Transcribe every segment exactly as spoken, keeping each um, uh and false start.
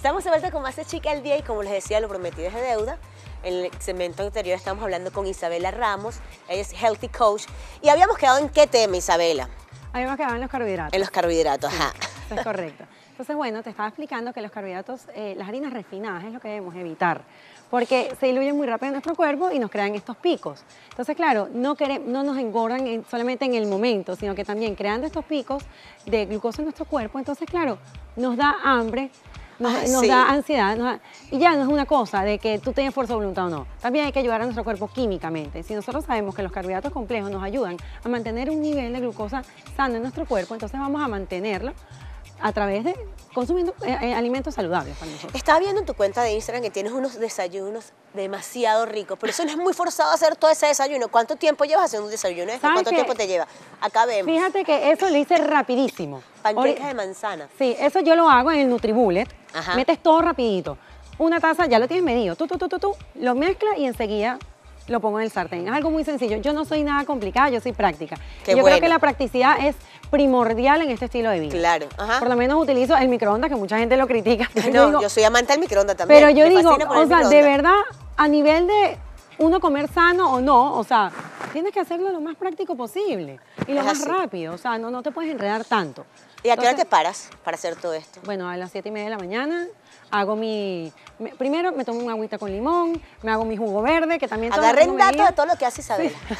Estamos de vuelta con más de Chica al Día y como les decía, lo prometido es de deuda. En el segmento anterior estamos hablando con Isabela Ramos, ella es Healthy Coach. Y habíamos quedado en qué tema, Isabela. Habíamos quedado en los carbohidratos. En los carbohidratos, sí, ajá. Eso es correcto. Entonces, bueno, te estaba explicando que los carbohidratos, eh, las harinas refinadas es lo que debemos evitar, porque se diluyen muy rápido en nuestro cuerpo y nos crean estos picos. Entonces, claro, no, queremos, no nos engordan en, solamente en el momento, sino que también creando estos picos de glucosa en nuestro cuerpo, entonces, claro, nos da hambre, nos, ah, nos sí. da ansiedad, nos da, y ya no es una cosa de que tú tengas fuerza de voluntad o no. También hay que ayudar a nuestro cuerpo químicamente. Si nosotros sabemos que los carbohidratos complejos nos ayudan a mantener un nivel de glucosa sano en nuestro cuerpo, entonces vamos a mantenerlo a través de consumiendo eh, eh, alimentos saludables para nosotros. Estaba viendo en tu cuenta de Instagram que tienes unos desayunos demasiado ricos, pero eso no es muy forzado hacer todo ese desayuno. ¿Cuánto tiempo llevas haciendo un desayuno? ¿Cuánto que, tiempo te lleva? Acá vemos. Fíjate que eso lo hice rapidísimo. Panquecas de manzana. Sí, eso yo lo hago en el NutriBullet. Ajá. Metes todo rapidito. Una taza, ya lo tienes medido, tú, tú, tú, tú, tú, lo mezclas y enseguida lo pongo en el sartén. Es algo muy sencillo. Yo no soy nada complicada, yo soy práctica. Qué yo bueno. creo que la practicidad es primordial en este estilo de vida. Claro. Ajá. Por lo menos utilizo el microondas, que mucha gente lo critica. No, yo, digo, yo soy amante del microondas también. Pero yo Me digo, fascina poner o sea, el de microondas. verdad, a nivel de uno comer sano o no, o sea, tienes que hacerlo lo más práctico posible y lo Es más así. rápido. O sea, no, no te puedes enredar tanto. ¿Y a qué hora Entonces, te paras para hacer todo esto? Bueno, a las siete y media de la mañana hago mi... Me, primero me tomo una agüita con limón, me hago mi jugo verde, que también... todo lo Agarren tengo datos medido. de todo lo que hace Isabela. Sí.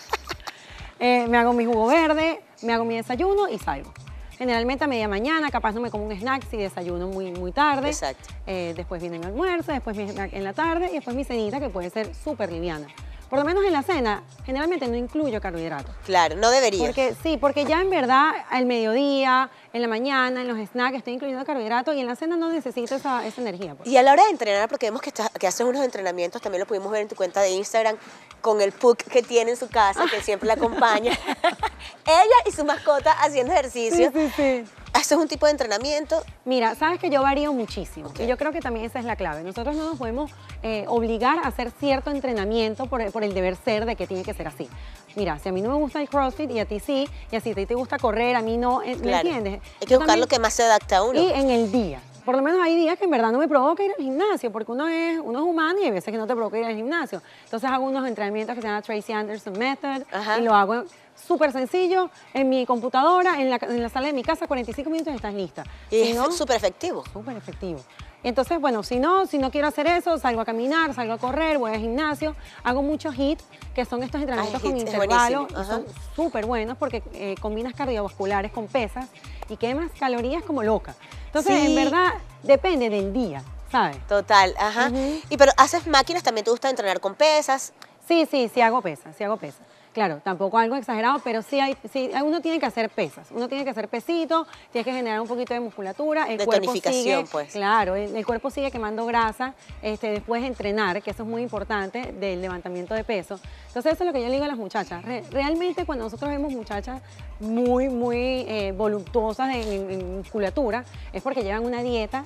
eh, me hago mi jugo verde, me hago mi desayuno y salgo. Generalmente a media mañana, capaz no me como un snack si desayuno muy, muy tarde. Exacto. Eh, después viene mi almuerzo, después mi snack en la tarde y después mi cenita, que puede ser súper liviana. Por lo menos en la cena, generalmente no incluyo carbohidratos. Claro, no debería. Porque, sí, porque ya en verdad al mediodía, en la mañana, en los snacks estoy incluyendo carbohidratos y en la cena no necesito esa, esa energía. Pues. Y a la hora de entrenar, porque vemos que, estás, que haces unos entrenamientos, también lo pudimos ver en tu cuenta de Instagram, con el Puck que tiene en su casa, que siempre la acompaña. Ella y su mascota haciendo ejercicio. Sí, sí, sí. ¿Haces un tipo de entrenamiento? Mira, sabes que yo varío muchísimo. Okay. Y yo creo que también esa es la clave. Nosotros no nos podemos eh, obligar a hacer cierto entrenamiento por el, por el deber ser de que tiene que ser así. Mira, si a mí no me gusta el CrossFit y a ti sí, y así a ti te gusta correr, a mí no, ¿me Claro. entiendes? Hay que Yo buscar también, lo que más se adapta a uno. Y en el día. Por lo menos hay días que en verdad no me provoca ir al gimnasio, porque uno es, uno es humano y hay veces que no te provoca ir al gimnasio. Entonces hago unos entrenamientos que se llaman Tracy Anderson Method. Ajá. Y lo hago súper sencillo, en mi computadora, en la, en la sala de mi casa, cuarenta y cinco minutos y estás lista. Y Si es no, súper efectivo. súper efectivo. Entonces, bueno, si no, si no quiero hacer eso, salgo a caminar, salgo a correr, voy al gimnasio, hago muchos H I I T, que son estos entrenamientos Ay, con H I I T es intervalos, buenísimo. y son súper buenos porque eh, combinas cardiovasculares con pesas y quemas calorías como loca. Entonces, Sí. en verdad, depende del día, ¿sabes? Total, ajá. Ujú. Y pero haces máquinas, también te gusta entrenar con pesas. Sí, sí, sí hago pesas, sí hago pesas. Claro, tampoco algo exagerado, pero sí, hay, sí uno tiene que hacer pesas, uno tiene que hacer pesitos, tiene que generar un poquito de musculatura, el De cuerpo tonificación, sigue, pues. claro, el, el cuerpo sigue quemando grasa, este, después de entrenar, que eso es muy importante del levantamiento de peso. Entonces eso es lo que yo le digo a las muchachas. Re, realmente cuando nosotros vemos muchachas muy, muy eh, voluptuosas en, en, en musculatura, es porque llevan una dieta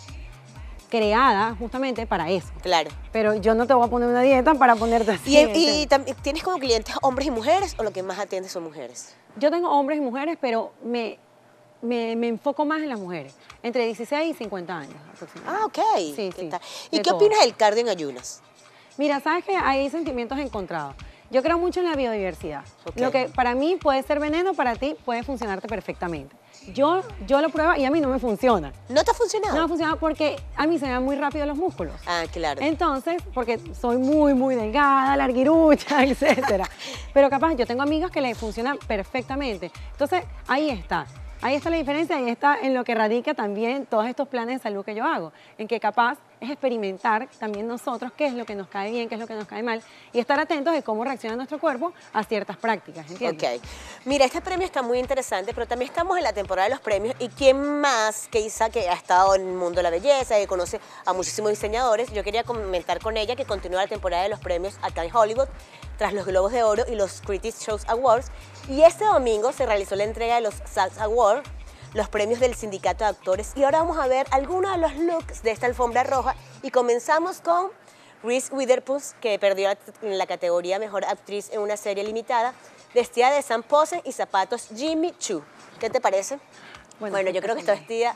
creada justamente para eso. Claro. Pero yo no te voy a poner una dieta para ponerte así. ¿Y, y tam- tienes como clientes hombres y mujeres o lo que más atiendes son mujeres? Yo tengo hombres y mujeres, pero me, me, me enfoco más en las mujeres, entre dieciséis y cincuenta años aproximadamente. Ah, ok. Sí, ¿Qué sí, tal? ¿Y de qué todo. opinas del cardio en ayunas? Mira, sabes que hay sentimientos encontrados. Yo creo mucho en la biodiversidad. Ok. Lo que para mí puede ser veneno, para ti puede funcionarte perfectamente. Yo, yo lo pruebo y a mí no me funciona. ¿No te ha funcionado? No me funciona porque a mí se me van muy rápido los músculos. Ah, claro. Entonces, porque soy muy, muy delgada, larguirucha, etcétera. Pero capaz, yo tengo amigas que les funcionan perfectamente. Entonces, ahí está. Ahí está la diferencia y está en lo que radica también todos estos planes de salud que yo hago, en que capaz es experimentar también nosotros qué es lo que nos cae bien, qué es lo que nos cae mal y estar atentos de cómo reacciona nuestro cuerpo a ciertas prácticas, ¿entiendes? Ok. Mira, este premio está muy interesante, pero también estamos en la temporada de los premios y quién más que Isa, que ha estado en el mundo de la belleza, que conoce a muchísimos diseñadores. Yo quería comentar con ella que continúa la temporada de los premios acá en Hollywood, tras los Globos de Oro y los Critics Choice Awards. Y este domingo se realizó la entrega de los S A G Awards, los premios del Sindicato de Actores. Y ahora vamos a ver algunos de los looks de esta alfombra roja. Y comenzamos con Reese Witherspoon, que perdió en la categoría Mejor Actriz en una serie limitada, vestida de Sam Pose y zapatos Jimmy Choo. ¿Qué te parece? Bueno, bueno yo creo que está vestida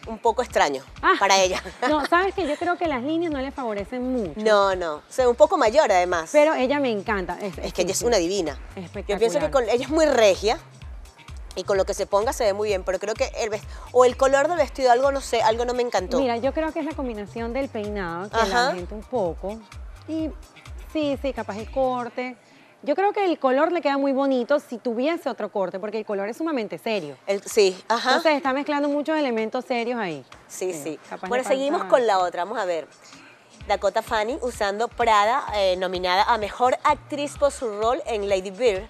un poco extraño Ah, para ella. No, sabes que yo creo que las líneas no le favorecen mucho. No, no, se ve un poco mayor además. Pero ella me encanta. Es, es que ella es sí, una divina. Espectacular. Yo pienso que con, ella es muy regia y con lo que se ponga se ve muy bien, pero creo que el vestido, o el color del vestido, algo no sé, algo no me encantó. Mira, yo creo que es la combinación del peinado que Ajá. la gente un poco. Y sí, sí, capaz el corte. Yo creo que el color le queda muy bonito si tuviese otro corte, porque el color es sumamente serio. El, sí, ajá. Entonces está mezclando muchos elementos serios ahí. Sí, sí. capaz Bueno, le seguimos falta- con la otra, vamos a ver. Dakota Fanning usando Prada, eh, nominada a Mejor Actriz por su rol en Lady Bird.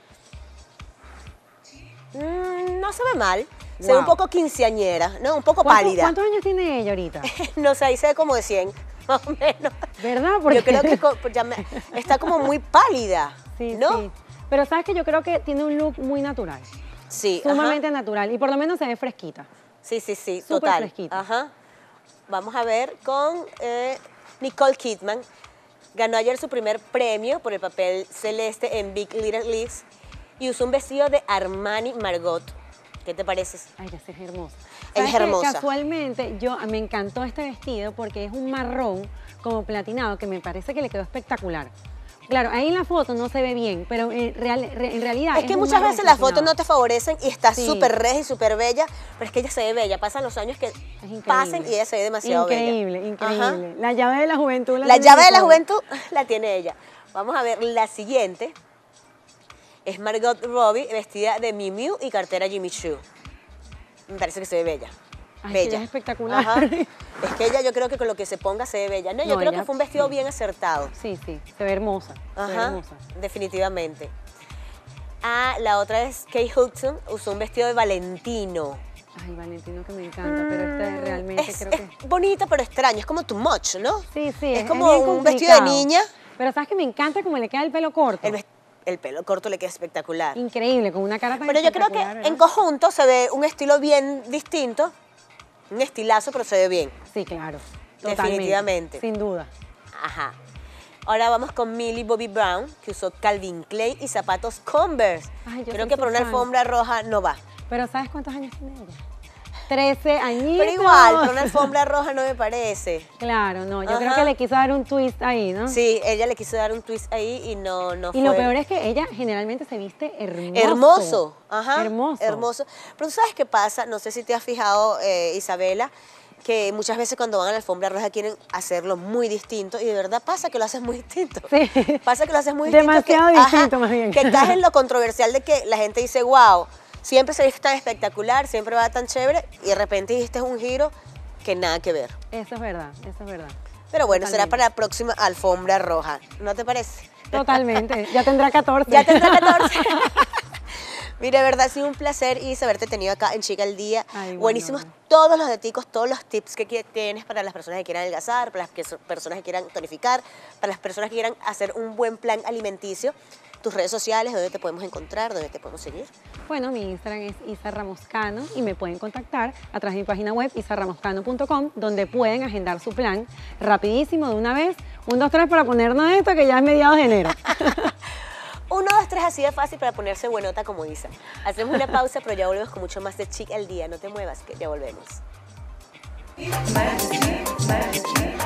Mm, no se ve mal, se ve Wow. un poco quinceañera, ¿no? Un poco ¿Cuánto- pálida. ¿Cuántos años tiene ella ahorita? No sé, ahí se ve como de cien, más o menos. ¿Verdad? Porque... Yo creo que co- ya me- está como muy pálida, Sí, ¿no? sí. Pero sabes que yo creo que tiene un look muy natural. Sí, ajá. Sumamente natural. Y por lo menos se ve fresquita. Sí, sí, sí, Súper total. fresquita. Ajá. Vamos a ver con eh, Nicole Kidman. Ganó ayer su primer premio por el papel celeste en Big Little Lies y usó un vestido de Armani Margot. ¿Qué te parece? Ay, ya sé, es hermosa. Ella es ¿Sabes qué? hermosa. Casualmente, yo, me encantó este vestido porque es un marrón como platinado que me parece que le quedó espectacular. Claro, ahí en la foto no se ve bien, pero en, real- re- en realidad Es que un muchas marrón veces las fotos platinado. no te favorecen y está Sí. súper regia y súper bella, pero es que ella se ve bella. Pasan los años que increíble. pasen y ella se ve demasiado Increíble, bella. increíble. Ajá. La llave de la juventud. La tiene llave de la Nicole. juventud la tiene ella. Vamos a ver la siguiente. Es Margot Robbie vestida de Miu Miu y cartera Jimmy Choo. Me parece que se ve bella. Ay, que bella. ella es espectacular. Ajá. Es que ella yo creo que con lo que se ponga se ve bella. No, yo No, creo ella- que fue un vestido sí. bien acertado. Sí, sí, se ve hermosa. Se ve Ajá, hermosa. definitivamente. Ah, la otra es Kate Hudson, usó un vestido de Valentino. Ay, Valentino, que me encanta, pero este realmente Es, creo es que... bonito pero extraño, es como too much, ¿no? Sí, sí, Es como bien un vestido de complicado. niña. Pero sabes que me encanta como le queda el pelo corto. El, ves- el pelo corto le queda espectacular. Increíble, con una cara tan Pero yo creo que espectacular, en ¿verdad? conjunto se ve un estilo bien distinto, un estilazo, pero se ve bien. Sí, claro. Totalmente, Definitivamente. Sin duda. Ajá. Ahora vamos con Millie Bobby Brown, que usó Calvin Klein y zapatos Converse. Ay, yo Creo soy que por su una fan. alfombra roja no va. Pero ¿sabes cuántos años tiene ella? trece añitos. Pero igual, por una alfombra roja no me parece. Claro, no, yo creo Ajá. que le quiso dar un twist ahí, ¿no? Sí, ella le quiso dar un twist ahí y no, no Y fue. lo peor es que ella generalmente se viste hermoso. Hermoso, ajá. Hermoso. Hermoso. Pero tú sabes qué pasa, no sé si te has fijado, eh, Isabela, que muchas veces cuando van a la alfombra roja quieren hacerlo muy distinto y de verdad pasa que lo haces muy distinto. Sí. Pasa que lo haces muy distinto. Demasiado que, distinto, más bien. Que caes en lo controversial de que la gente dice, wow, siempre se viste tan espectacular, siempre va tan chévere y de repente hiciste un giro que nada que ver. Eso es verdad, eso es verdad. Pero bueno, será Totalmente. para la próxima alfombra roja, ¿no te parece? Totalmente. Ya tendrá catorce. Ya tendrá catorce. Mira, de verdad ha sido un placer y haberte tenido acá en Chica al Día. Ay, bueno. Buenísimos todos los daticos, todos los tips que qui- tienes para las personas que quieran adelgazar, para las que- personas que quieran tonificar, para las personas que quieran hacer un buen plan alimenticio. Tus redes sociales, ¿dónde te podemos encontrar? ¿Dónde te podemos seguir? Bueno, mi Instagram es Isa Ramoscano y me pueden contactar a través de mi página web isa ramoscano punto com, donde pueden agendar su plan rapidísimo de una vez. Un, dos, tres para ponernos esto que ya es mediados de enero. Uno, dos, tres, así de fácil para ponerse buenota como Isa. Hacemos una pausa, pero ya volvemos con mucho más de Chic al Día. No te muevas, que ya volvemos.